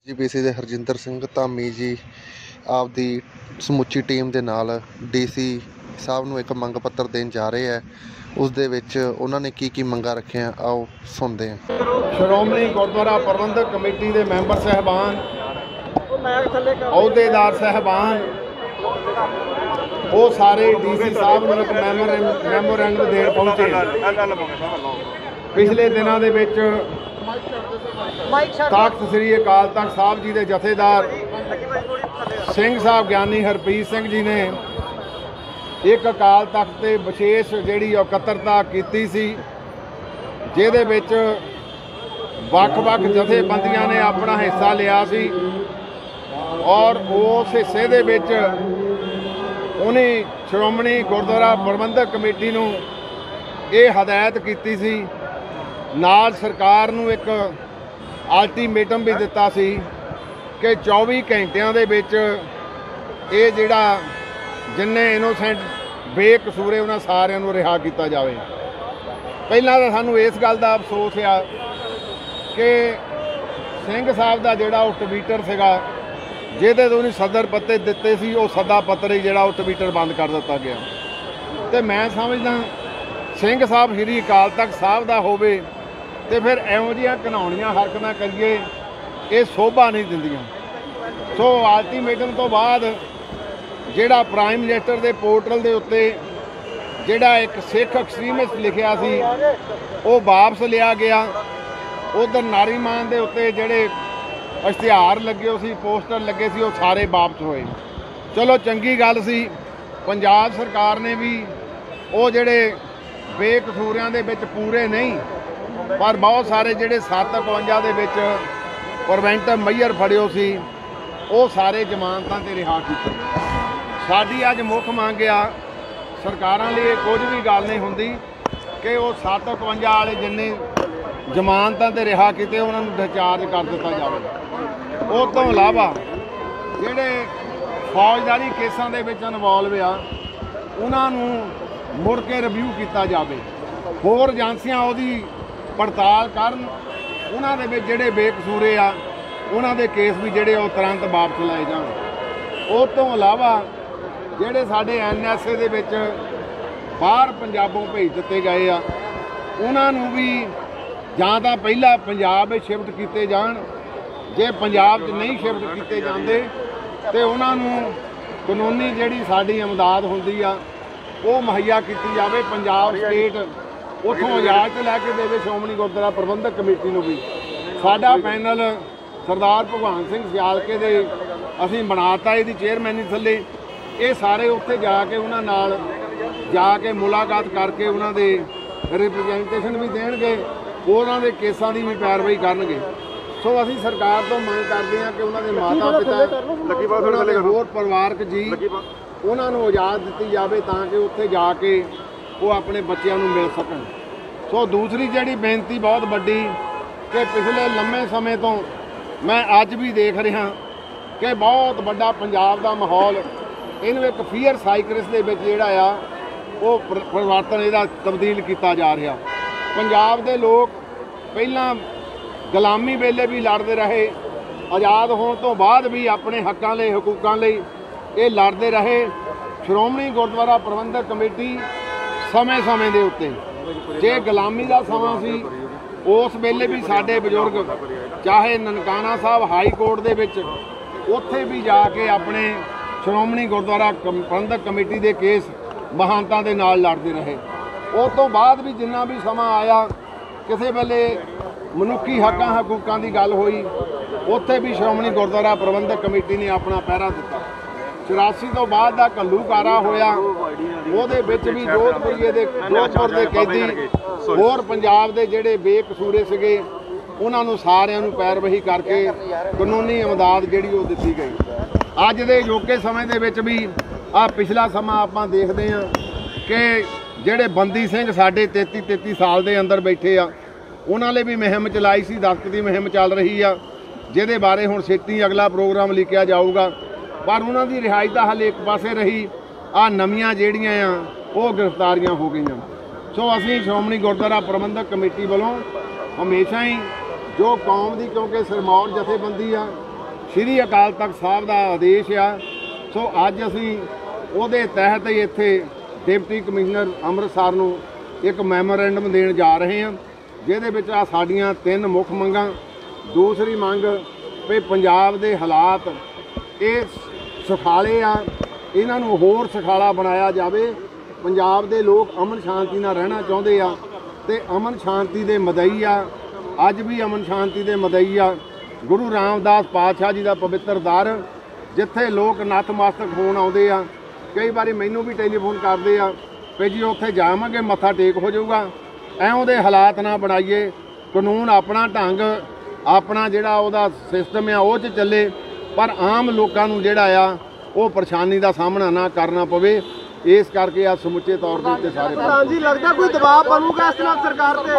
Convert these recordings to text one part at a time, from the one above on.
GPC ਦੇ ਹਰਜਿੰਦਰ ਸਿੰਘ ਧਾਮੀ ਜੀ ਆਪਦੀ ਸਮੁੱਚੀ ਟੀਮ ਦੇ ਨਾਲ ਡੀਸੀ ਸਾਹਿਬ ਨੂੰ ਇੱਕ ਮੰਗ ਪੱਤਰ ਦੇਣ ਜਾ ਰਹੇ ਹੈ। ਉਸ ਦੇ ਵਿੱਚ ਉਹਨਾਂ ਨੇ ਕੀ ਮੰਗਾਂ ਰੱਖੀਆਂ, ਆਓ ਸੁਣਦੇ ਹਾਂ। ਸ਼੍ਰੋਮਣੀ ਗੁਰਦੁਆਰਾ ਪ੍ਰਬੰਧਕ ਕਮੇਟੀ ਦੇ ਮੈਂਬਰ ਸਾਹਿਬਾਨ, ਅਹੁਦੇਦਾਰ ਸਾਹਿਬਾਨ, ਉਹ ਸਾਰੇ ਡੀਸੀ ਸਾਹਿਬ ਨੂੰ ਇੱਕ ਮੈਮੋਰੈਂਡਮ ਦੇਣ ਪਹੁੰਚੇ। ਪਿਛਲੇ ਦਿਨਾਂ ਦੇ ਵਿੱਚ ਤਖ਼ਤ ਸ੍ਰੀ ਅਕਾਲ ਤਖ਼ਤ ਸਾਹਿਬ ਜੀ ਦੇ ਜਥੇਦਾਰ ਸਿੰਘ ਸਾਹਿਬ ਗਿਆਨੀ ਹਰਪ੍ਰੀਤ ਸਿੰਘ ਜੀ ਨੇ ਇੱਕ ਅਕਾਲ ਤਖ਼ਤ ਤੇ ਵਿਸ਼ੇਸ਼ ਜਿਹੜੀ ਇਕੱਤਰਤਾ ਕੀਤੀ ਸੀ, ਜਿਹਦੇ ਵਿੱਚ ਵੱਖ-ਵੱਖ ਜਥੇਬੰਦੀਆਂ ਨੇ ਆਪਣਾ ਹਿੱਸਾ ਲਿਆ ਸੀ। ਔਰ ਉਸ ਹਿੱਸੇ ਦੇ ਵਿੱਚ ਉਹਨੇ ਸ਼੍ਰੋਮਣੀ ਗੁਰਦੁਆਰਾ ਪ੍ਰਬੰਧਕ ਕਮੇਟੀ ਨੂੰ ਇਹ ਹਦਾਇਤ ਕੀਤੀ ਸੀ, ਨਾਲ ਸਰਕਾਰ ਨੂੰ ਇੱਕ ਅਲਟੀਮੇਟਮ ਵੀ ਦਿੱਤਾ ਸੀ ਕਿ 24 ਘੰਟਿਆਂ ਦੇ ਵਿੱਚ ਇਹ ਜਿਹੜਾ ਜਿੰਨੇ ਇਨੋਸੈਂਟ ਬੇਕਸੂਰੇ ਉਹਨਾਂ ਸਾਰਿਆਂ ਨੂੰ ਰਿਹਾ ਕੀਤਾ ਜਾਵੇ। ਪਹਿਲਾਂ ਤਾਂ ਸਾਨੂੰ ਇਸ ਗੱਲ ਦਾ ਅਫਸੋਸ ਆ ਕਿ ਸਿੰਘ ਸਾਹਿਬ ਦਾ ਜਿਹੜਾ ਉਹ ਟਵਿੱਟਰ ਸੀਗਾ, ਜਿਹਦੇ ਤੋਂ ਉਹਨੇ ਸਦਰ ਪੱਤੇ ਦਿੱਤੇ ਸੀ, ਉਹ ਸੱਦਾ ਪੱਤਰ ਹੀ ਜਿਹੜਾ ਉਹ ਟਵਿੱਟਰ ਬੰਦ ਕਰ ਦਿੱਤਾ ਗਿਆ। ਅਤੇ ਮੈਂ ਸਮਝਦਾ ਸਿੰਘ ਸਾਹਿਬ ਸ੍ਰੀ ਅਕਾਲ ਤਖ਼ਤ ਸਾਹਿਬ ਦਾ ਹੋਵੇ ਤੇ ਫਿਰ ਇਹੋ ਜਿਹੀਆਂ ਘਿਨਾਉਣੀਆਂ ਹਰਕਤਾਂ ਕਰੀਏ, ਇਹ ਸ਼ੋਭਾ ਨਹੀਂ ਦਿੰਦੀਆਂ। ਸੋ ਅਲਟੀਮੇਟਮ ਤੋਂ ਬਾਅਦ ਜਿਹੜਾ ਪ੍ਰਾਈਮ ਮਿਨਿਸਟਰ ਦੇ ਪੋਰਟਲ ਦੇ ਉੱਤੇ ਜਿਹੜਾ ਇੱਕ ਸਿੱਖ ਐਕਸਟ੍ਰੀਮਿਸਟ ਲਿਖਿਆ ਸੀ, ਉਹ ਵਾਪਸ ਲਿਆ ਗਿਆ। ਉਧਰ ਨਾਰੀਮਾਨ ਦੇ ਉੱਤੇ ਜਿਹੜੇ ਇਸ਼ਤਿਹਾਰ ਲੱਗੇ ਸੀ, ਪੋਸਟਰ ਲੱਗੇ ਸੀ, ਉਹ ਸਾਰੇ ਵਾਪਸ ਹੋਏ। ਚਲੋ ਚੰਗੀ ਗੱਲ ਸੀ, ਪੰਜਾਬ ਸਰਕਾਰ ਨੇ ਵੀ ਉਹ ਜਿਹੜੇ ਬੇਕਸੂਰਿਆਂ ਦੇ ਵਿੱਚ ਪੂਰੇ ਨਹੀਂ, ਪਰ ਬਹੁਤ ਸਾਰੇ ਜਿਹੜੇ 751 ਦੇ ਵਿੱਚ ਪ੍ਰੀਵੈਂਟਿਵ ਮੇਜਰ ਫੜਿਓ ਸੀ, ਉਹ ਸਾਰੇ ਜ਼ਮਾਨਤਾਂ 'ਤੇ ਰਿਹਾ ਕੀਤੇ। ਸਾਡੀ ਅੱਜ ਮੁੱਖ ਮੰਗ ਆ, ਸਰਕਾਰਾਂ ਲਈ ਇਹ ਕੁਝ ਵੀ ਗੱਲ ਨਹੀਂ ਹੁੰਦੀ ਕਿ ਉਹ 751 ਵਾਲੇ ਜਿੰਨੇ ਜ਼ਮਾਨਤਾਂ 'ਤੇ ਰਿਹਾ ਕੀਤੇ ਉਹਨਾਂ ਨੂੰ ਡਿਸਚਾਰਜ ਕਰ ਦਿੱਤਾ ਜਾਵੇ। ਉਹ ਤੋਂ ਇਲਾਵਾ ਜਿਹੜੇ ਫੌਜਦਾਰੀ ਕੇਸਾਂ ਦੇ ਵਿੱਚ ਇਨਵੋਲਵ ਆ, ਉਹਨਾਂ ਨੂੰ ਮੁੜ ਕੇ ਰਿਵਿਊ ਕੀਤਾ ਜਾਵੇ। ਹੋਰ ਏਜੰਸੀਆਂ ਉਹਦੀ ਪੜਤਾਲ ਕਰਨ, ਉਹਨਾਂ ਦੇ ਵਿੱਚ ਜਿਹੜੇ ਬੇਕਸੂਰੇ ਆ ਉਹਨਾਂ ਦੇ ਕੇਸ ਵੀ ਜਿਹੜੇ ਉਹ ਤੁਰੰਤ ਵਾਪਸ ਲਏ ਜਾਣ। ਉਹ ਤੋਂ ਇਲਾਵਾ ਜਿਹੜੇ ਸਾਡੇ NSA ਦੇ ਵਿੱਚ ਬਾਹਰ ਪੰਜਾਬੋਂ ਭੇਜ ਦਿੱਤੇ ਗਏ ਆ, ਉਹਨਾਂ ਨੂੰ ਵੀ ਜਾਂ ਤਾਂ ਪਹਿਲਾਂ ਪੰਜਾਬ ਵਿੱਚ ਸ਼ਿਫਟ ਕੀਤੇ ਜਾਣ, ਜੇ ਪੰਜਾਬ 'ਚ ਨਹੀਂ ਸ਼ਿਫਟ ਕੀਤੇ ਜਾਂਦੇ ਤੇ ਉਹਨਾਂ ਨੂੰ ਕਾਨੂੰਨੀ ਜਿਹੜੀ ਸਾਡੀ ਇਮਦਾਦ ਹੁੰਦੀ ਆ ਉਹ ਮੁਹੱਈਆ ਕੀਤੀ ਜਾਵੇ। ਪੰਜਾਬ ਸਟੇਟ ਉੱਥੋਂ ਇਜਾਜ਼ਤ ਲੈ ਕੇ ਦੇਵੇ ਸ਼੍ਰੋਮਣੀ ਗੁਰਦੁਆਰਾ ਪ੍ਰਬੰਧਕ ਕਮੇਟੀ ਨੂੰ ਵੀ। ਸਾਡਾ ਪੈਨਲ ਸਰਦਾਰ ਭਗਵਾਨ ਸਿੰਘ ਸਿਆਲਕੇ ਦੇ ਅਸੀਂ ਬਣਾਤਾ, ਇਹਦੀ ਚੇਅਰਮੈਨੀ ਥੱਲੇ। ਇਹ ਸਾਰੇ ਉੱਥੇ ਜਾ ਕੇ ਉਹਨਾਂ ਨਾਲ ਜਾ ਕੇ ਮੁਲਾਕਾਤ ਕਰਕੇ ਉਹਨਾਂ ਦੇ ਰਿਪਰੈਜ਼ੈਂਟੇਸ਼ਨ ਵੀ ਦੇਣਗੇ, ਉਹਨਾਂ ਦੇ ਕੇਸਾਂ ਦੀ ਵੀ ਪੈਰਵਾਈ ਕਰਨਗੇ। ਸੋ ਅਸੀਂ ਸਰਕਾਰ ਤੋਂ ਮੰਗ ਕਰਦੇ ਹਾਂ ਕਿ ਉਹਨਾਂ ਦੇ ਮਾਤਾ ਪਿਤਾ, ਉਹਨਾਂ ਦੇ ਹੋਰ ਪਰਿਵਾਰਕ ਜੀ, ਉਹਨਾਂ ਨੂੰ ਇਜਾਜ਼ਤ ਦਿੱਤੀ ਜਾਵੇ ਤਾਂ ਕਿ ਉੱਥੇ ਜਾ ਕੇ ਉਹ ਆਪਣੇ ਬੱਚਿਆਂ ਨੂੰ ਮਿਲ ਸਕਣ। ਸੋ ਦੂਸਰੀ ਜਿਹੜੀ ਬੇਨਤੀ ਬਹੁਤ ਵੱਡੀ ਕਿ ਪਿਛਲੇ ਲੰਮੇ ਸਮੇਂ ਤੋਂ ਮੈਂ ਅੱਜ ਵੀ ਦੇਖ ਰਿਹਾ ਕਿ ਬਹੁਤ ਵੱਡਾ ਪੰਜਾਬ ਦਾ ਮਾਹੌਲ ਇਹਨੂੰ ਇੱਕ ਫੀਅਰ ਸਾਈਕਰਸ ਦੇ ਵਿੱਚ ਜਿਹੜਾ ਆ ਉਹ ਪਰਿਵਰਤਨ ਇਹਦਾ ਤਬਦੀਲ ਕੀਤਾ ਜਾ ਰਿਹਾ। ਪੰਜਾਬ ਦੇ ਲੋਕ ਪਹਿਲਾਂ ਗੁਲਾਮੀ ਵੇਲੇ ਵੀ ਲੜਦੇ ਰਹੇ, ਆਜ਼ਾਦ ਹੋਣ ਤੋਂ ਬਾਅਦ ਵੀ ਆਪਣੇ ਹੱਕਾਂ ਲਈ, ਹਕੂਕਾਂ ਲਈ ਇਹ ਲੜਦੇ ਰਹੇ। ਸ਼੍ਰੋਮਣੀ ਗੁਰਦੁਆਰਾ ਪ੍ਰਬੰਧਕ ਕਮੇਟੀ ਸਮੇਂ ਦੇ ਉੱਤੇ, ਜੇ ਗੁਲਾਮੀ ਦਾ ਸਮਾਂ ਸੀ ਉਸ ਵੇਲੇ ਵੀ ਸਾਡੇ ਬਜ਼ੁਰਗ ਚਾਹੇ ਨਨਕਾਣਾ ਸਾਹਿਬ ਹਾਈ ਕੋਰਟ ਦੇ ਵਿੱਚ ਉੱਥੇ ਵੀ ਜਾ ਕੇ ਆਪਣੇ ਸ਼੍ਰੋਮਣੀ ਗੁਰਦੁਆਰਾ ਪ੍ਰਬੰਧਕ ਕਮੇਟੀ ਦੇ ਕੇਸ ਮਹਾਨਤਾਂ ਦੇ ਨਾਲ ਲੜਦੇ ਰਹੇ। ਉਸ ਤੋਂ ਬਾਅਦ ਵੀ ਜਿੰਨਾ ਵੀ ਸਮਾਂ ਆਇਆ, ਕਿਸੇ ਵੇਲੇ ਮਨੁੱਖੀ ਹੱਕਾਂ ਹਕੂਕਾਂ ਦੀ ਗੱਲ ਹੋਈ, ਉੱਥੇ ਵੀ ਸ਼੍ਰੋਮਣੀ ਗੁਰਦੁਆਰਾ ਪ੍ਰਬੰਧਕ ਕਮੇਟੀ ਨੇ ਆਪਣਾ ਪਹਿਰਾ ਦਿੱਤਾ। 84 ਤੋਂ ਬਾਅਦ ਦਾ ਘੱਲੂਘਾਰਾ ਹੋਇਆ, ਉਹਦੇ ਵਿੱਚ ਵੀ ਜੋਧਪੁਰ ਦੇ ਕੈਦੀ, ਹੋਰ ਪੰਜਾਬ ਦੇ ਜਿਹੜੇ ਬੇਕਸੂਰੇ ਸੀਗੇ, ਉਹਨਾਂ ਨੂੰ ਸਾਰਿਆਂ ਨੂੰ ਪੈਰਵਾਈ ਕਰਕੇ ਕਾਨੂੰਨੀ ਇਮਦਾਦ ਜਿਹੜੀ ਉਹ ਦਿੱਤੀ ਗਈ। ਅੱਜ ਦੇ ਅਜੋਕੇ ਸਮੇਂ ਦੇ ਵਿੱਚ ਵੀ ਆਹ ਪਿਛਲਾ ਸਮਾਂ ਆਪਾਂ ਦੇਖਦੇ ਹਾਂ ਕਿ ਜਿਹੜੇ ਬੰਦੀ ਸਿੰਘ ਸਾਡੇ 33 ਸਾਲ ਦੇ ਅੰਦਰ ਬੈਠੇ ਆ, ਉਹਨਾਂ ਲਈ ਵੀ ਮੁਹਿੰਮ ਚਲਾਈ ਸੀ, ਦਸਤਕ ਦੀ ਮੁਹਿੰਮ ਚੱਲ ਰਹੀ ਆ, ਜਿਹਦੇ ਬਾਰੇ ਹੁਣ ਛੇਤੀ ਅਗਲਾ ਪ੍ਰੋਗਰਾਮ ਲਿਖਿਆ ਜਾਊਗਾ। ਪਰ ਉਹਨਾਂ ਦੀ ਰਿਹਾਈ ਤਾਂ ਹਾਲੇ ਇੱਕ ਪਾਸੇ ਰਹੀ, ਆਹ ਨਵੀਆਂ ਜਿਹੜੀਆਂ ਆ ਉਹ ਗ੍ਰਿਫਤਾਰੀਆਂ ਹੋ ਗਈਆਂ। ਸੋ ਅਸੀਂ ਸ਼੍ਰੋਮਣੀ ਗੁਰਦੁਆਰਾ ਪ੍ਰਬੰਧਕ ਕਮੇਟੀ ਵੱਲੋਂ ਹਮੇਸ਼ਾ ਹੀ ਜੋ ਕੌਮ ਦੀ, ਕਿਉਂਕਿ ਸਿਰਮੌਰ ਜਥੇਬੰਦੀ ਆ, ਸ਼੍ਰੀ ਅਕਾਲ ਤਖਤ ਸਾਹਿਬ ਦਾ ਆਦੇਸ਼ ਆ। ਸੋ ਅੱਜ ਅਸੀਂ ਉਹਦੇ ਤਹਿਤ ਹੀ ਇੱਥੇ ਡਿਪਟੀ ਕਮਿਸ਼ਨਰ ਅੰਮ੍ਰਿਤਸਰ ਨੂੰ ਇੱਕ ਮੈਮੋਰੈਂਡਮ ਦੇਣ ਜਾ ਰਹੇ ਹਾਂ, ਜਿਹਦੇ ਵਿੱਚ ਆ ਸਾਡੀਆਂ 3 ਮੁੱਖ ਮੰਗਾਂ। ਦੂਸਰੀ ਮੰਗ ਵੀ ਪੰਜਾਬ ਦੇ ਹਾਲਾਤ ਇਹ ਸੁਖਾਲੇ ਆ, ਇਹਨਾਂ ਨੂੰ ਹੋਰ ਸੁਖਾਲਾ ਬਣਾਇਆ ਜਾਵੇ। ਪੰਜਾਬ ਦੇ ਲੋਕ ਅਮਨ ਸ਼ਾਂਤੀ ਨਾਲ ਰਹਿਣਾ ਚਾਹੁੰਦੇ ਆ ਤੇ ਅਮਨ ਸ਼ਾਂਤੀ ਦੇ ਮਦਈ ਆ। ਅੱਜ ਵੀ ਅਮਨ ਸ਼ਾਂਤੀ ਦੇ ਮਦਈ ਆ ਗੁਰੂ ਰਾਮਦਾਸ ਪਾਤਸ਼ਾਹ ਜੀ ਦਾ ਪਵਿੱਤਰ ਦਰ, ਜਿੱਥੇ ਲੋਕ ਨਤਮਸਤਕ ਹੋਣ ਆਉਂਦੇ ਆ। ਕਈ ਵਾਰੀ ਮੈਨੂੰ ਵੀ ਟੈਲੀਫੋਨ ਕਰਦੇ ਆ ਵੀ ਜੀ ਉੱਥੇ ਜਾਵਾਂਗੇ ਮੱਥਾ ਟੇਕ ਹੋ ਜਾਊਗਾ। ਐਉਂ ਦੇ ਹਾਲਾਤ ਨਾ ਬਣਾਈਏ। ਕਾਨੂੰਨ ਆਪਣਾ ਢੰਗ, ਆਪਣਾ ਜਿਹੜਾ ਉਹਦਾ ਸਿਸਟਮ ਆ ਉਹ 'ਚ ਚੱਲੇ, ਪਰ ਆਮ ਲੋਕਾਂ ਨੂੰ ਜਿਹੜਾ ਆ ਉਹ ਪਰੇਸ਼ਾਨੀ ਦਾ ਸਾਹਮਣਾ ਨਾ ਕਰਨਾ ਪਵੇ। ਇਸ ਕਰਕੇ ਆ ਸਮੁੱਚੇ ਤੌਰ ਦੇ ਉੱਤੇ ਸਾਰੇ ਪ੍ਰਧਾਨ ਜੀ ਲੱਗਦਾ ਕੋਈ ਦਬਾਅ ਬਣੂਗਾ ਇਸ ਨਾਲ ਸਰਕਾਰ ਤੇ?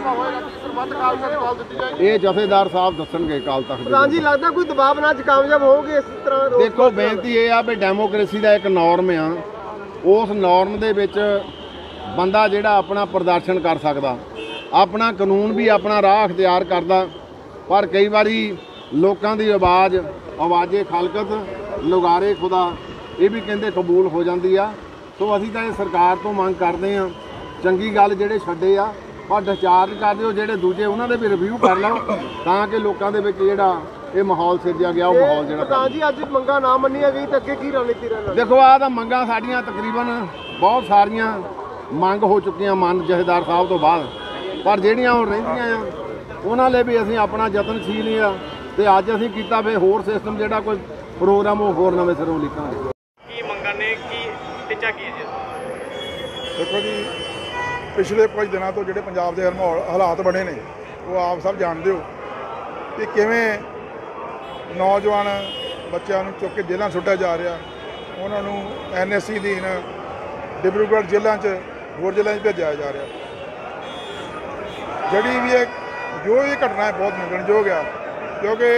ਇਹ ਜਥੇਦਾਰ ਸਾਹਿਬ ਦੱਸਣਗੇ ਅਕਾਲ ਤਖਤ ਦੇ। ਪ੍ਰਧਾਨ ਜੀ ਲੱਗਦਾ ਕੋਈ ਦਬਾਅ ਬਣਾ 'ਚ ਕਾਮਯਾਬ ਹੋਣਗੇ ਇਸ ਤਰ੍ਹਾਂ? ਦੇਖੋ ਬੇਨਤੀ ਇਹ ਆ ਵੀ ਡੈਮੋਕ੍ਰੇਸੀ ਦਾ ਇੱਕ ਨੋਰਮ ਆ, ਉਸ ਨੋਰਮ ਦੇ ਵਿੱਚ ਬੰਦਾ ਜਿਹੜਾ ਆਪਣਾ ਪ੍ਰਦਰਸ਼ਨ ਕਰ ਸਕਦਾ, ਆਪਣਾ ਕਾਨੂੰਨ ਵੀ ਆਪਣਾ ਰਾਹ ਅਖਤਿਆਰ ਕਰਦਾ, ਪਰ ਕਈ ਵਾਰੀ ਲੋਕਾਂ ਦੀ ਆਵਾਜ਼ੇ ਖਲਕਤ ਲੁਗਾਰੇ ਖੁਦਾ ਇਹ ਵੀ ਕਹਿੰਦੇ ਕਬੂਲ ਹੋ ਜਾਂਦੀ ਆ। ਸੋ ਅਸੀਂ ਤਾਂ ਇਹ ਸਰਕਾਰ ਤੋਂ ਮੰਗ ਕਰਦੇ ਹਾਂ, ਚੰਗੀ ਗੱਲ ਜਿਹੜੇ ਛੱਡੇ ਆ ਪਰ ਡਿਸਚਾਰਜ ਕਰ ਦਿਓ, ਜਿਹੜੇ ਦੂਜੇ ਉਹਨਾਂ ਦੇ ਵੀ ਰਿਵਿਊ ਕਰ ਲਓ, ਤਾਂ ਕਿ ਲੋਕਾਂ ਦੇ ਵਿੱਚ ਜਿਹੜਾ ਇਹ ਮਾਹੌਲ ਸਿਰਜਿਆ ਗਿਆ ਉਹ ਮਾਹੌਲ ਜਿਹੜਾ। ਪ੍ਰਧਾਨ ਜੀ ਅੱਜ ਮੰਗਾਂ ਨਾ ਮੰਨੀਆਂ ਗਈ ਤਾਂ ਅੱਗੇ ਕੀ ਰਣਨੀਤੀ ਰਹਿਣਾ? ਦੇਖੋ ਆਹ ਤਾਂ ਮੰਗਾਂ ਸਾਡੀਆਂ ਤਕਰੀਬਨ ਬਹੁਤ ਸਾਰੀਆਂ ਮੰਗ ਹੋ ਚੁੱਕੀਆਂ ਮਨ ਜਥੇਦਾਰ ਸਾਹਿਬ ਤੋਂ ਬਾਅਦ, ਪਰ ਜਿਹੜੀਆਂ ਹੁਣ ਰਹਿੰਦੀਆਂ ਆ ਉਹਨਾਂ ਲਈ ਵੀ ਅਸੀਂ ਆਪਣਾ ਯਤਨਸ਼ੀਲ ਆ। ਤੇ ਅੱਜ ਅਸੀਂ ਕੀਤਾ ਵੀ ਹੋਰ ਸਿਸਟਮ ਜਿਹੜਾ ਕੋਈ ਪ੍ਰੋਗਰਾਮ ਉਹ ਹੋਰ ਨਵੇਂ ਸਿਰੋਂ ਲਿਖਾਂਗੇ। ਕੀ ਮੰਗਾਂ ਨੇ, ਕੀ ਟੀਚਾ ਕੀ ਹੈ ਜੀ? ਦੇਖੋ ਜੀ, ਪਿਛਲੇ ਕੁਝ ਦਿਨਾਂ ਤੋਂ ਜਿਹੜੇ ਪੰਜਾਬ ਦੇ ਹਾਲਾਤ ਬਣੇ ਨੇ ਉਹ ਆਪ ਸਭ ਜਾਣਦੇ ਹੋ ਕਿ ਕਿਵੇਂ ਨੌਜਵਾਨ ਬੱਚਿਆਂ ਨੂੰ ਚੁੱਕ ਕੇ ਜੇਲ੍ਹਾਂ ਸੁੱਟਿਆ ਜਾ ਰਿਹਾ, ਉਹਨਾਂ ਨੂੰ NSC ਅਧੀਨ ਡਿਬਰੂਗੜ੍ਹ ਜੇਲ੍ਹਾਂ 'ਚ ਹੋਰ ਜੇਲ੍ਹਾਂ 'ਚ ਭੇਜਿਆ ਜਾ ਰਿਹਾ। ਜਿਹੜੀ ਵੀ ਜੋ ਇਹ ਘਟਨਾ ਹੈ ਬਹੁਤ ਮੰਗਣਯੋਗ ਆ, ਕਿਉਂਕਿ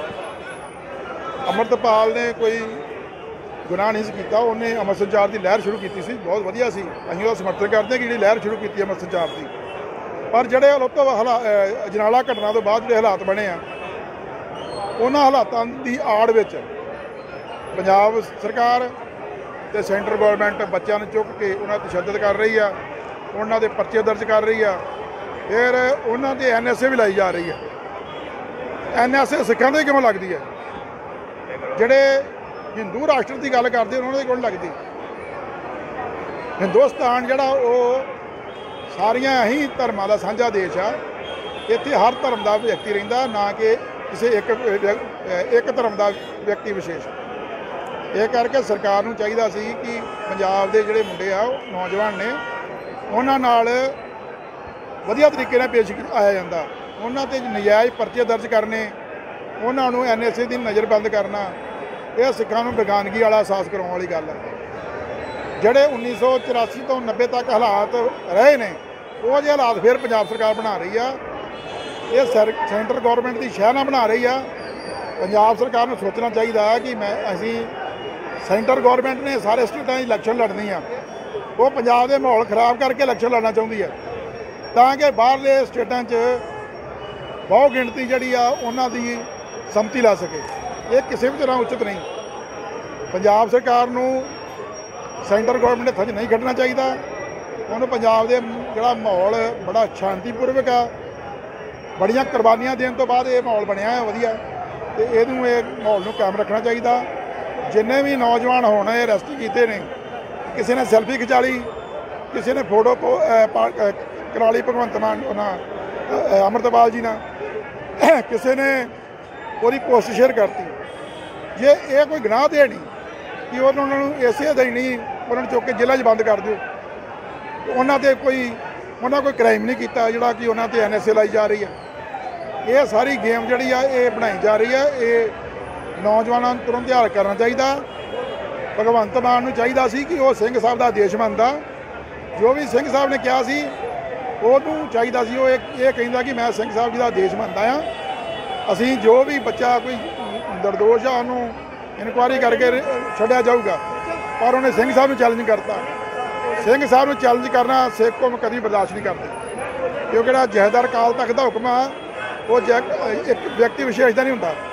ਅੰਮ੍ਰਿਤਪਾਲ ਨੇ ਕੋਈ ਗੁਨਾਹ ਨਹੀਂ ਸੀ ਕੀਤਾ। ਉਹਨੇ ਅੰਮ੍ਰਿਤ ਸੰਚਾਰ ਦੀ ਲਹਿਰ ਸ਼ੁਰੂ ਕੀਤੀ ਸੀ, ਬਹੁਤ ਵਧੀਆ ਸੀ, ਅਸੀਂ ਉਹਦਾ ਸਮਰਥਨ ਕਰਦੇ ਹਾਂ ਕਿ ਜਿਹੜੀ ਲਹਿਰ ਸ਼ੁਰੂ ਕੀਤੀ ਅੰਮ੍ਰਿਤ ਸੰਚਾਰ ਦੀ। ਪਰ ਜਿਹੜੇ ਅਜਨਾਲਾ ਘਟਨਾ ਤੋਂ ਬਾਅਦ ਜਿਹੜੇ ਹਾਲਾਤ ਬਣੇ ਆ, ਉਹਨਾਂ ਹਾਲਾਤਾਂ ਦੀ ਆੜ ਵਿੱਚ ਪੰਜਾਬ ਸਰਕਾਰ ਤੇ ਸੈਂਟਰ ਗੌਰਮੈਂਟ ਬੱਚਿਆਂ ਨੂੰ ਚੁੱਕ ਕੇ ਉਹਨਾਂ 'ਤੇ ਤਸ਼ੱਦਦ ਕਰ ਰਹੀ ਆ, ਉਹਨਾਂ ਦੇ ਪਰਚੇ ਦਰਜ ਕਰ ਰਹੀ ਆ, ਫਿਰ ਉਹਨਾਂ 'ਤੇ NSA ਵੀ ਲਾਈ ਜਾ ਰਹੀ ਹੈ। NSA ਸਿੱਖਾਂ ਦੇ ਕਿਉਂ ਲੱਗਦੀ ਹੈ? ਜਿਹੜੇ ਹਿੰਦੂ ਰਾਸ਼ਟਰ ਦੀ ਗੱਲ ਕਰਦੇ ਉਹਨਾਂ ਦੇ ਕੋਲ ਲੱਗਦੀ। ਹਿੰਦੁਸਤਾਨ ਜਿਹੜਾ ਉਹ ਸਾਰੀਆਂ ਹੀ ਧਰਮਾਂ ਦਾ ਸਾਂਝਾ ਦੇਸ਼ ਆ। ਇੱਥੇ ਹਰ ਧਰਮ ਦਾ ਵਿਅਕਤੀ ਰਹਿੰਦਾ, ਨਾ ਕਿ ਕਿਸੇ ਇੱਕ ਧਰਮ ਦਾ ਵਿਅਕਤੀ ਵਿਸ਼ੇਸ਼। ਇਹ ਕਰਕੇ ਸਰਕਾਰ ਨੂੰ ਚਾਹੀਦਾ ਸੀ ਕਿ ਪੰਜਾਬ ਦੇ ਜਿਹੜੇ ਮੁੰਡੇ ਆ ਉਹ ਨੌਜਵਾਨ ਨੇ, ਉਹਨਾਂ ਨਾਲ ਵਧੀਆ ਤਰੀਕੇ ਨਾਲ ਪੇਸ਼ ਆਇਆ ਜਾਂਦਾ, ਉਹਨਾਂ 'ਤੇ ਨਜਾਇਜ਼ ਪਰਚੇ ਦਰਜ ਕਰਨੇ, ਉਹਨਾਂ ਨੂੰ NSA ਦੀ ਨਜ਼ਰਬੰਦ ਕਰਨਾ, ਇਹ ਸਿੱਖਾਂ ਨੂੰ ਬੇਗਾਨਗੀ ਵਾਲਾ ਅਹਿਸਾਸ ਕਰਾਉਣ ਵਾਲੀ ਗੱਲ ਹੈ। ਜਿਹੜੇ 1984 ਤੋਂ 90 ਤੱਕ ਹਾਲਾਤ ਰਹੇ ਨੇ, ਉਹ ਜਿਹੇ ਹਾਲਾਤ ਫਿਰ ਪੰਜਾਬ ਸਰਕਾਰ ਬਣਾ ਰਹੀ ਆ। ਇਹ ਸੈਂਟਰ ਗੌਰਮੈਂਟ ਦੀ ਸ਼ਹਿਨਾ ਬਣਾ ਰਹੀ ਆ। ਪੰਜਾਬ ਸਰਕਾਰ ਨੂੰ ਸੋਚਣਾ ਚਾਹੀਦਾ ਕਿ ਅਸੀਂ ਸੈਂਟਰ ਗੌਰਮੈਂਟ ਨੇ ਸਾਰੇ ਸਟੇਟਾਂ 'ਚ ਇਲੈਕਸ਼ਨ ਲੜਨੀ ਆ, ਉਹ ਪੰਜਾਬ ਦੇ ਮਾਹੌਲ ਖਰਾਬ ਕਰਕੇ ਇਲੈਕਸ਼ਨ ਲੜਨਾ ਚਾਹੁੰਦੀ ਹੈ, ਤਾਂ ਕਿ ਬਾਹਰਲੇ ਸਟੇਟਾਂ 'ਚ ਬਹੁ ਗਿਣਤੀ ਜਿਹੜੀ ਆ ਉਹਨਾਂ ਦੀ ਸੰਮਤੀ ਲਾ ਸਕੇ। ਇਹ ਕਿਸੇ ਵੀ ਤਰ੍ਹਾਂ ਉਚਿਤ ਨਹੀਂ। ਪੰਜਾਬ ਸਰਕਾਰ ਨੂੰ ਸੈਂਟਰ ਗੌਰਮੈਂਟ ਦੇ ਥੱਜ ਨਹੀਂ ਕੱਢਣਾ ਚਾਹੀਦਾ। ਉਹਨੂੰ ਪੰਜਾਬ ਦੇ ਜਿਹੜਾ ਮਾਹੌਲ ਬੜਾ ਸ਼ਾਂਤੀਪੂਰਵਕ ਆ, ਬੜੀਆਂ ਕੁਰਬਾਨੀਆਂ ਦੇਣ ਤੋਂ ਬਾਅਦ ਇਹ ਮਾਹੌਲ ਬਣਿਆ ਹੈ ਵਧੀਆ, ਤੇ ਇਹਨੂੰ ਇਹ ਮਾਹੌਲ ਨੂੰ ਕਾਇਮ ਰੱਖਣਾ ਚਾਹੀਦਾ। ਜਿੰਨੇ ਵੀ ਨੌਜਵਾਨ ਹੁਣ ਇਹ ਅਰੈਸਟ ਕੀਤੇ ਨੇ, ਕਿਸੇ ਨੇ ਸੈਲਫੀ ਖਿਚਾ ਲਈ, ਕਿਸੇ ਨੇ ਫੋਟੋ ਕਰਾ ਲਈ ਭਗਵੰਤ ਮਾਨ ਉਹਨਾਂ ਅੰਮ੍ਰਿਤਪਾਲ ਜੀ ਨਾਲ, ਕਿਸੇ ਨੇ ਉਹਦੀ ਪੋਸਟ ਸ਼ੇਅਰ ਕਰਤੀ। ਜੇ ਇਹ ਕੋਈ ਗੁਨਾਹ ਤੇ ਨਹੀਂ ਕਿ ਉਹਨਾਂ ਨੂੰ ਇਸੇ ਦੇ ਨਹੀਂ ਉਹਨਾਂ ਨੂੰ ਚੁੱਕ ਕੇ ਜੇਲ੍ਹਾਂ 'ਚ ਬੰਦ ਕਰ ਦਿਓ। ਉਹਨਾਂ ਕੋਈ ਕ੍ਰਾਈਮ ਨਹੀਂ ਕੀਤਾ ਜਿਹੜਾ ਕਿ ਉਹਨਾਂ 'ਤੇ NSA ਲਾਈ ਜਾ ਰਹੀ ਹੈ। ਇਹ ਸਾਰੀ ਗੇਮ ਜਿਹੜੀ ਆ ਇਹ ਬਣਾਈ ਜਾ ਰਹੀ ਹੈ। ਇਹ ਨੌਜਵਾਨਾਂ ਨੂੰ ਤੁਰੰਤ ਧਿਆਨ ਕਰਨਾ ਚਾਹੀਦਾ। ਭਗਵੰਤ ਮਾਨ ਨੂੰ ਚਾਹੀਦਾ ਸੀ ਕਿ ਉਹ ਸਿੰਘ ਸਾਹਿਬ ਦਾ ਆਦੇਸ਼ ਮੰਨਦਾ। ਜੋ ਵੀ ਸਿੰਘ ਸਾਹਿਬ ਨੇ ਕਿਹਾ ਸੀ ਉਹਨੂੰ ਚਾਹੀਦਾ ਸੀ ਉਹ ਇਹ ਕਹਿੰਦਾ ਕਿ ਮੈਂ ਸਿੰਘ ਸਾਹਿਬ ਜੀ ਦਾ ਆਦੇਸ਼ ਮੰਨਦਾ ਹਾਂ। ਅਸੀਂ ਜੋ ਵੀ ਬੱਚਾ ਕੋਈ ਨਿਰਦੋਸ਼ ਆ ਉਹਨੂੰ ਇਨਕੁਆਇਰੀ ਕਰਕੇ ਛੱਡਿਆ ਜਾਊਗਾ, ਪਰ ਉਹਨੇ ਸਿੰਘ ਸਾਹਿਬ ਨੂੰ ਚੈਲੰਜ ਕਰਤਾ। ਸਿੰਘ ਸਾਹਿਬ ਨੂੰ ਚੈਲੰਜ ਕਰਨਾ ਸਿੱਖ ਕੌਮ ਕਦੀ ਬਰਦਾਸ਼ਤ ਨਹੀਂ ਕਰਦੇ, ਕਿਉਂਕਿ ਜਿਹੜਾ ਜਥੇਦਾਰ ਅਕਾਲ ਤਖਤ ਦਾ ਹੁਕਮ ਆ ਉਹ ਇੱਕ ਵਿਅਕਤੀ ਵਿਸ਼ੇਸ਼ ਦਾ ਨਹੀਂ ਹੁੰਦਾ।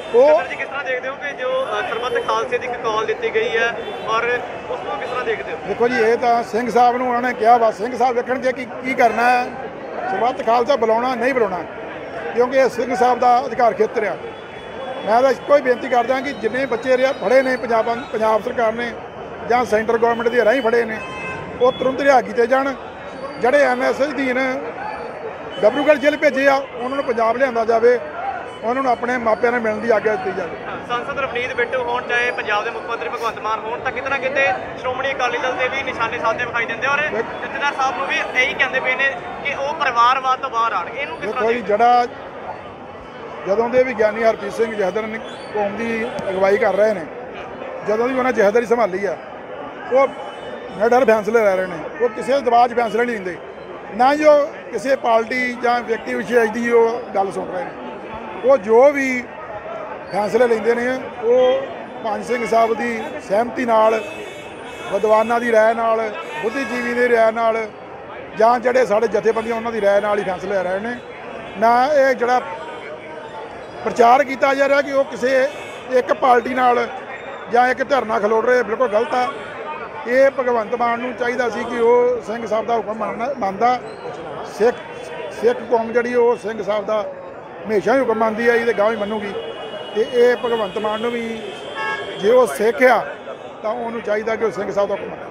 ਉਹ ਜੀ ਕਿਸ ਤਰ੍ਹਾਂ ਦੇਖਦੇ ਹੋ ਕਿ ਜੋ ਸਰਬੱਤ ਖਾਲਸੇ ਦੀ ਇੱਕ ਕਾਲ ਦਿੱਤੀ ਗਈ ਹੈ ਔਰ ਉਸ ਨੂੰ ਕਿਸ ਤਰ੍ਹਾਂ ਦੇਖਦੇ ਹੋ? ਦੇਖੋ ਜੀ, ਇਹ ਤਾਂ ਸਿੰਘ ਸਾਹਿਬ ਨੂੰ ਉਹਨਾਂ ਨੇ ਕਿਹਾ ਵਾ, ਸਿੰਘ ਸਾਹਿਬ ਵੇਖਣਗੇ ਕਿ ਕੀ ਕਰਨਾ ਹੈ। ਸਰਬੱਤ ਖਾਲਸਾ ਬੁਲਾਉਣਾ ਨਹੀਂ ਬੁਲਾਉਣਾ, ਕਿਉਂਕਿ ਇਹ ਸਿੰਘ ਸਾਹਿਬ ਦਾ ਅਧਿਕਾਰ ਖੇਤਰ ਆ। ਮੈਂ ਤਾਂ ਇੱਕੋ ਹੀ ਬੇਨਤੀ ਕਰਦਾ ਕਿ ਜਿੰਨੇ ਬੱਚੇ ਫੜੇ ਨੇ ਪੰਜਾਬ ਸਰਕਾਰ ਨੇ ਜਾਂ ਸੈਂਟਰ ਗਵਰਨਮੈਂਟ ਦੇ ਰਾਹੀਂ ਫੜੇ ਨੇ, ਉਹ ਤੁਰੰਤ ਰਿਹਾਅ ਕੀਤੇ ਜਾਣ। ਜਿਹੜੇ ਐਨਐਸ ਅਧੀਨ ਡਬਰੂਗੜ੍ਹ ਜੇਲ੍ਹ ਭੇਜੇ ਆ, ਉਹਨਾਂ ਨੂੰ ਪੰਜਾਬ ਲਿਆਂਦਾ ਜਾਵੇ, ਉਹਨਾਂ ਨੂੰ ਆਪਣੇ ਮਾਪਿਆਂ ਨਾਲ ਮਿਲਣ ਦੀ ਆਗਿਆ ਦਿੱਤੀ ਜਾਵੇ। ਸੰਸਦ ਰਵਨੀਤ ਬਿੱਟੂ ਹੋਣ, ਚਾਹੇ ਪੰਜਾਬ ਦੇ ਮੁੱਖ ਮੰਤਰੀ ਭਗਵੰਤ ਮਾਨ ਹੋਣ, ਤਾਂ ਕਿਤੇ ਨਾ ਕਿਤੇ ਸ਼੍ਰੋਮਣੀ ਅਕਾਲੀ ਦਲ ਦੇ ਵੀ ਨਿਸ਼ਾਨੇ ਸਾਧਦੇ ਵਿਖਾਈ ਦਿੰਦੇ ਔਰ ਜਥੇਦਾਰ ਸਾਹਿਬ ਨੂੰ ਵੀ ਇਹੀ ਕਹਿੰਦੇ ਪਏ ਨੇ ਕਿ ਉਹ ਪਰਿਵਾਰਵਾਦ ਤੋਂ ਬਾਹਰ ਆਉਣਗੇ। ਇਹਨੂੰ ਕਿਸ ਤਰ੍ਹਾਂ ਦੇਖੋ ਜੀ, ਜਿਹੜਾ ਜਦੋਂ ਦੇ ਵੀ ਗਿਆਨੀ ਹਰਪ੍ਰੀਤ ਸਿੰਘ ਜਥੇਦਾਰ ਨੇ ਕੌਮ ਦੀ ਅਗਵਾਈ ਕਰ ਰਹੇ ਨੇ, ਜਦੋਂ ਦੀ ਉਹਨਾਂ ਜਥੇਦਾਰੀ ਸੰਭਾਲੀ ਆ, ਉਹ ਨਿਡਰ ਫੈਸਲੇ ਲੈ ਰਹੇ ਨੇ। ਉਹ ਕਿਸੇ ਦਬਾਅ 'ਚ ਫੈਸਲੇ ਨਹੀਂ ਦਿੰਦੇ, ਨਾ ਹੀ ਉਹ ਕਿਸੇ ਪਾਰਟੀ ਜਾਂ ਵਿਅਕਤੀ ਵਿਸ਼ੇਸ਼ ਦੀ ਉਹ ਗੱਲ ਸੁਣ ਰਹੇ ਨੇ। ਉਹ ਜੋ ਵੀ ਫੈਸਲੇ ਲੈਂਦੇ ਨੇ, ਉਹ ਪੰਜ ਸਿੰਘ ਸਾਹਿਬ ਦੀ ਸਹਿਮਤੀ ਨਾਲ, ਵਿਦਵਾਨਾਂ ਦੀ ਰਾਏ ਨਾਲ, ਬੁੱਧੀਜੀਵੀ ਦੀ ਰਾਏ ਨਾਲ, ਜਾਂ ਜਿਹੜੇ ਸਾਡੇ ਜਥੇਬੰਦੀਆਂ ਉਹਨਾਂ ਦੀ ਰਾਏ ਨਾਲ ਹੀ ਫੈਸਲੇ ਲੈ ਰਹੇ ਨੇ। ਨਾ ਇਹ ਜਿਹੜਾ ਪ੍ਰਚਾਰ ਕੀਤਾ ਜਾ ਰਿਹਾ ਕਿ ਉਹ ਕਿਸੇ ਇੱਕ ਪਾਰਟੀ ਨਾਲ ਜਾਂ ਇੱਕ ਧਿਰ ਨਾਲ ਖਲੋੜ ਰਹੇ, ਬਿਲਕੁਲ ਗਲਤ ਆ। ਇਹ ਭਗਵੰਤ ਮਾਨ ਨੂੰ ਚਾਹੀਦਾ ਸੀ ਕਿ ਉਹ ਸਿੰਘ ਸਾਹਿਬ ਦਾ ਹੁਕਮ ਮੰਨਦਾ। ਸਿੱਖ ਕੌਮ ਜਿਹੜੀ ਉਹ ਸਿੰਘ ਸਾਹਿਬ ਦਾ ਹਮੇਸ਼ਾ ਹੀ ਹੁਕਮ ਮੰਨਦੀ ਆਈ ਤੇ ਗਾਂਹ ਹੀ ਮੰਨੂਗੀ। ਤੇ ਇਹ ਭਗਵੰਤ ਮਾਨ ਨੂੰ ਵੀ ਜੇ ਉਹ ਸਿੱਖ ਆ ਤਾਂ ਉਹਨੂੰ ਚਾਹੀਦਾ ਕਿ ਉਹ ਸਿੰਘ ਸਾਹਿਬ ਦਾ ਹੁਕਮ ਮੰਨੇ।